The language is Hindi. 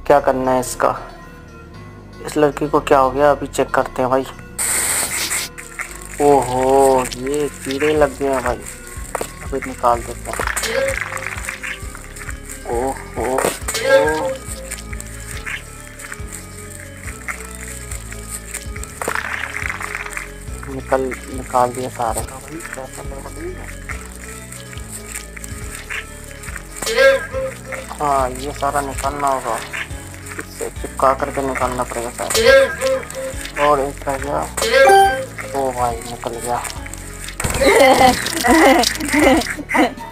क्या करना है इसका। इस लड़की को क्या हो गया, अभी चेक करते हैं भाई। ओहो, ये कीड़े लग गए हैं भाई, अभी निकाल देते हैं। ओहो ओ, निकाल दिया सारे का भाई। कैसा लग रही है। हाँ, ये सारा निकालना होगा, इससे चिपका करके निकालना पड़ेगा सारा। और एक रह गया। ओ भाई, निकल गया।